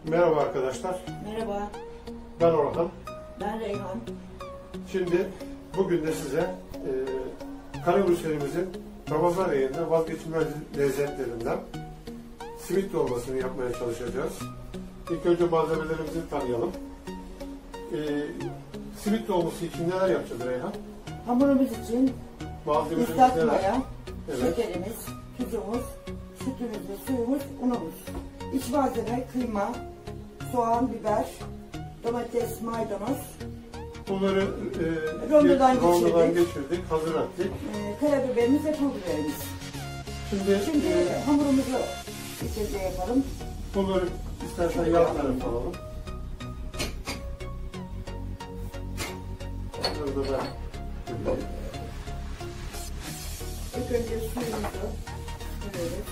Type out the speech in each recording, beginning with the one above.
Merhaba arkadaşlar. Merhaba, Ben Orhan. ben Reyhan. Şimdi bugün de size Karabük serimizin Ramazan ayında vazgeçilmez lezzetlerinden simit dolmasını yapmaya çalışacağız. İlk önce malzemelerimizi tanıyalım. Simit dolması için neler yapacağız Reyhan? Hamurumuz için Malzemelerimiz ıslak neler? maya, Evet. şekerimiz, tuzumuz, sütümüz ve suyumuz, unumuz. İç malzeme kıyma, soğan, biber, domates, maydanoz, Bunları rondodan geçirdik, hazır ettik. karabiberimiz ve pul biberimiz. Şimdi hamurumuzu içeceğe yapalım. bunları istersen yan tarafa alalım. Onları da ben İlk önce suyumuzu koyuyoruz.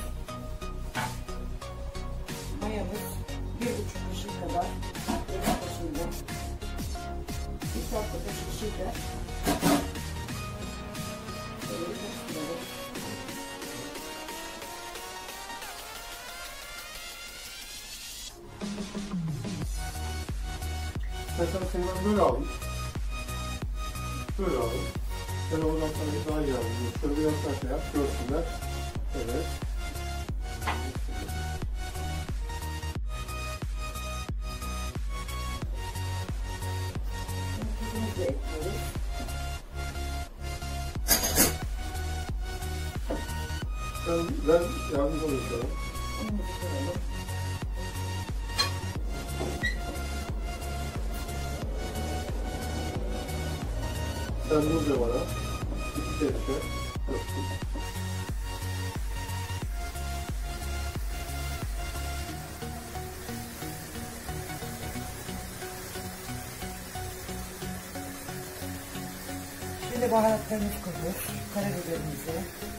Mayamız 1,5 kaşık kadar, yemek kaşığıyla, 1 tatlı kaşık şeker. Böyle karıştıralım. mesela senden böyle aldım. Böyle aldım. Ben oradan sana daha iyi aldım. Şöyle biraz daha şey yap, görsünler. Evet. Tuzumuzu da ekliyoruz. Ben yardımcı olayım sana. Unumuzu koyalım. Sen bunu da bana. İki kepçe. Döktüm. Şimdi baharatlarımızı koyuyoruz. Karabiberimizi.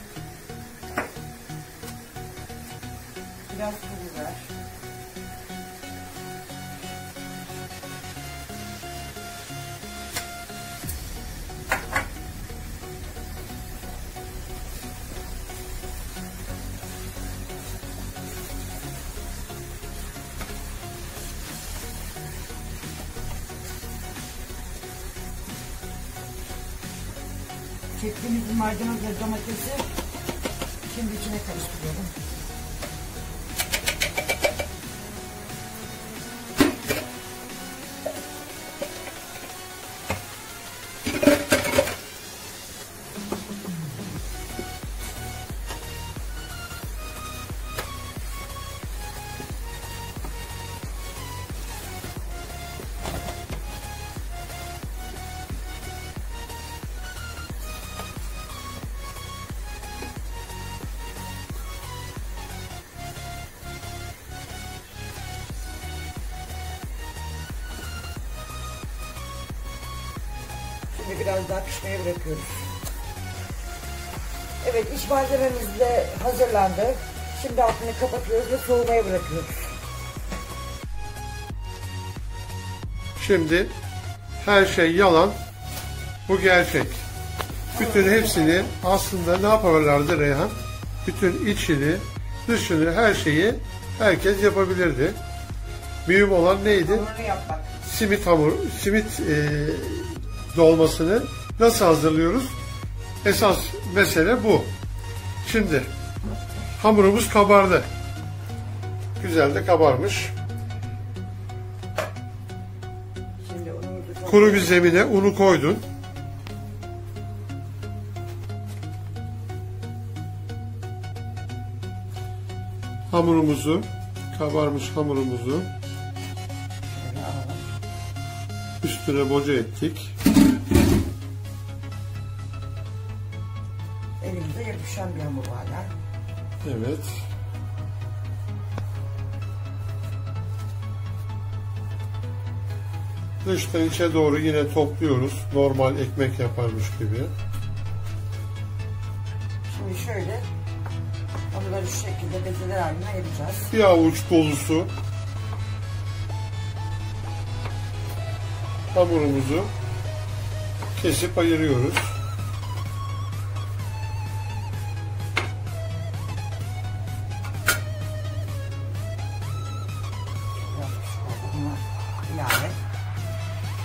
Biraz pul biber. Çektiğimiz maydanoz ve domatesi şimdi içine karıştırıyorum. Şimdi biraz daha pişmeye bırakıyoruz. Evet, iç malzememiz de hazırlandı. Şimdi altını kapatıyoruz ve soğumaya bırakıyoruz. Şimdi her şey yalan, bu gerçek. Bütün hepsini aslında ne yaparlardı Reyhan? Bütün içini, dışını, her şeyi herkes yapabilirdi. Mühim olan neydi? Hamurunu yapmak. Simit dolmasını nasıl hazırlıyoruz? Esas mesele bu. Şimdi hamurumuz kabardı. Güzel de kabarmış. Şimdi unumuzu çok Kuru bir zemine unu koydun. Hamurumuzu, kabarmış hamurumuzu şöyle alalım. üstüne boca ettik. Elimize yapışan bir hamur hala. Evet. Dıştan içe doğru yine topluyoruz. Normal ekmek yaparmış gibi. Şimdi şöyle hamurları şu şekilde bezeler haline ayıracağız. Bir avuç dolusu hamurumuzu kesip ayırıyoruz.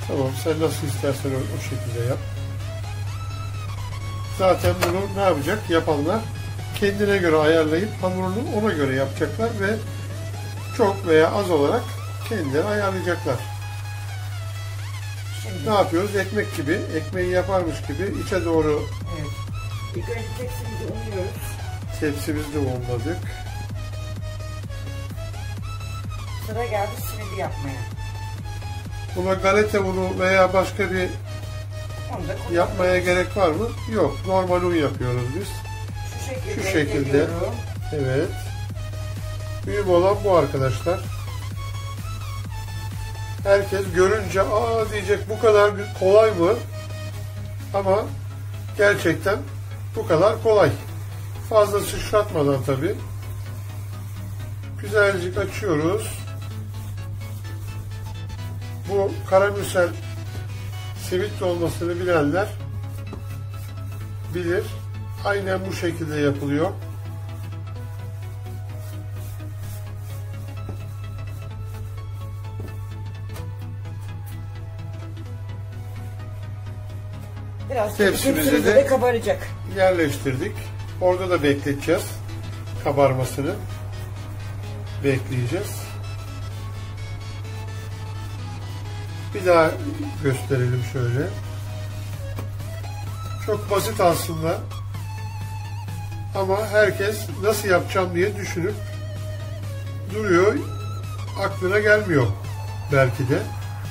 Tamam, sen nasıl istersen o şekilde yap. Zaten bunu ne yapacak yapanlar? Kendine göre ayarlayıp hamurunu ona göre yapacaklar ve çok veya az olarak kendileri ayarlayacaklar. Şimdi Ne yapıyoruz? Ekmek gibi, ekmeği yaparmış gibi içe doğru evet. İlk önce tepsimizi unuyoruz. tepsimizde unladık. Sıra geldi simidi yapmaya. Buna galeta unu veya başka bir Onu da yapmaya gerek var mı? Yok. Normal un yapıyoruz biz. Şu şekilde. yapıyorum. Evet. Mühim olan bu arkadaşlar. Herkes görünce aa diyecek bu kadar kolay mı? Ama gerçekten bu kadar kolay. Fazla sıçratmadan tabii. Güzelcik açıyoruz. Bu karamürsel simit olmasını bilenler bilir. Aynen bu şekilde yapılıyor. Biraz Tepsimize tepsimizde de de kabaracak. yerleştirdik. Orada da bekleteceğiz. Kabarmasını bekleyeceğiz. Bir daha gösterelim şöyle. Çok basit aslında. Ama herkes nasıl yapacağım diye düşünüp duruyor. Aklına gelmiyor belki de.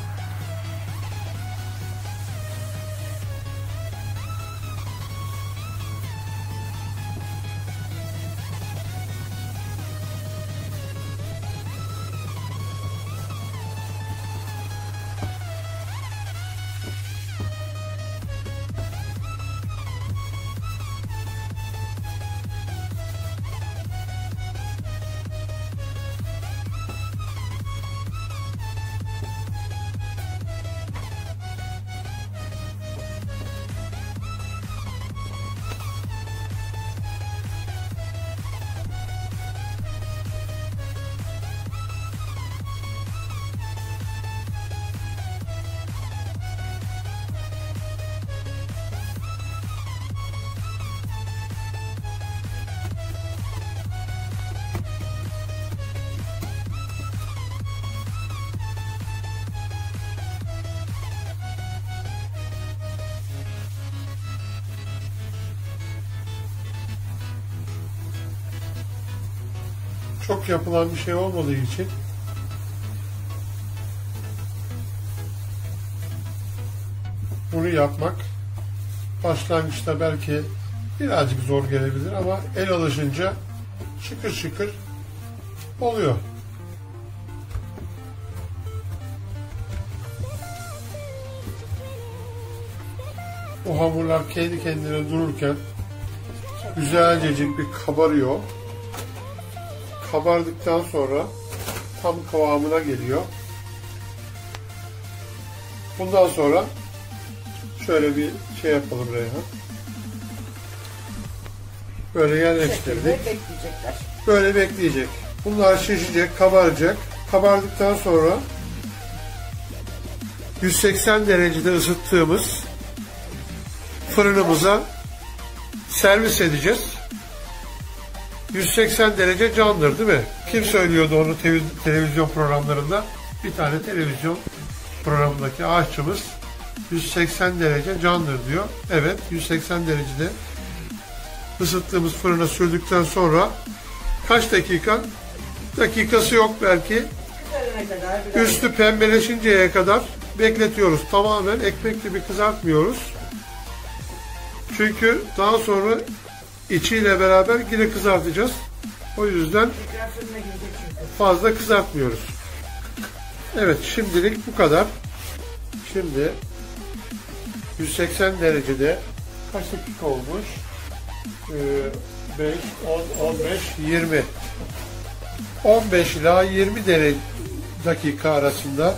Çok yapılan bir şey olmadığı için bunu yapmak başlangıçta belki birazcık zor gelebilir ama el alışınca şıkır şıkır oluyor. Bu hamurlar kendi kendine dururken güzelcecik bir kabarıyor. Kabardıktan sonra tam kıvamına geliyor. Bundan sonra şöyle bir şey yapalım Reyhan. Böyle yerleştirdik. Bekleyecekler. Böyle bekleyecek. Bunlar şişecek, kabaracak. Kabardıktan sonra 180 derecede ısıttığımız fırınımıza servis edeceğiz. 180 derece candır değil mi? Kim söylüyordu onu televizyon programlarında? Bir tane televizyon programındaki aşçımız 180 derece candır diyor. Evet, 180 derecede ısıttığımız fırına sürdükten sonra kaç dakika? Dakikası yok belki. Üstü pembeleşinceye kadar bekletiyoruz. Tamamen ekmek gibi kızartmıyoruz. Çünkü daha sonra içiyle beraber yine kızartacağız. O yüzden fazla kızartmıyoruz. Evet, şimdilik bu kadar. Şimdi 180 derecede kaç dakika olmuş? 5, 10, 15, 20. 15 ila 20 dakika arasında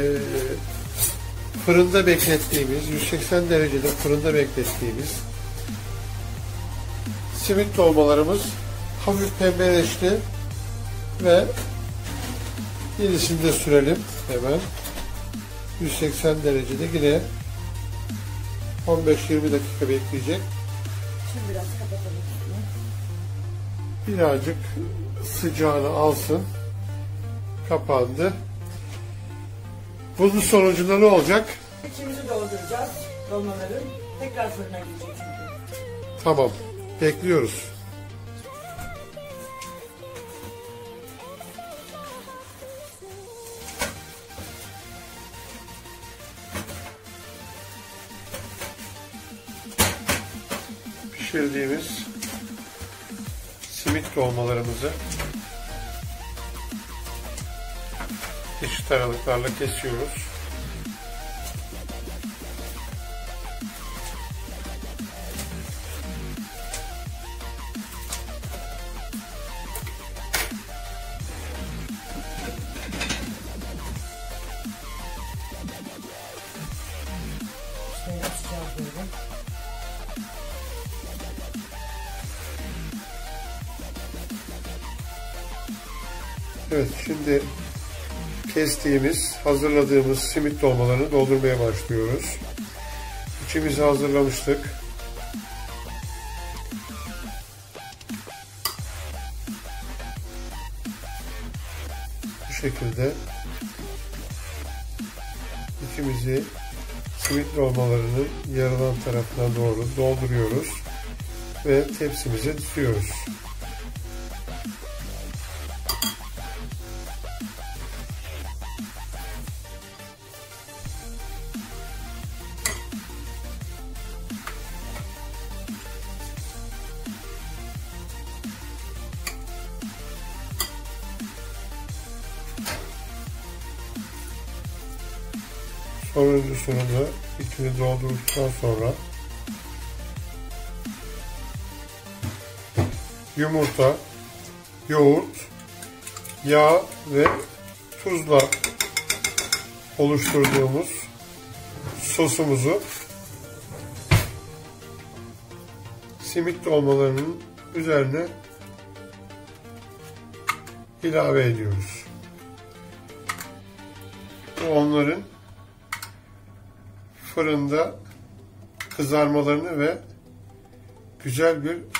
fırında beklettiğimiz, 180 derecede fırında beklettiğimiz simit dolmalarımız hafif pembeleşti ve yenisini de sürelim hemen. 180 derecede yine 15-20 dakika bekleyecek. Şimdi biraz kapatalım. Birazcık sıcağını alsın. Kapandı. Bunun sonucunda ne olacak? İçimizi dolduracağız. Dolmaların tekrar fırına girecek çünkü. Tamam. Bekliyoruz. Pişirdiğimiz simit dolmalarımızı eşit aralıklarla kesiyoruz. Şöyle açacağız böyle. Evet, şimdi kestiğimiz, hazırladığımız simit dolmalarını doldurmaya başlıyoruz. İçimizi hazırlamıştık. Bu şekilde içimizi simit dolmalarının yarılan tarafına doğru dolduruyoruz ve tepsimize diziyoruz. Sonuncusunu da içini doldurduktan sonra yumurta, yoğurt, yağ ve tuzla oluşturduğumuz sosumuzu simit dolmalarının üzerine ilave ediyoruz. Bu onların fırında kızarmalarını ve güzel bir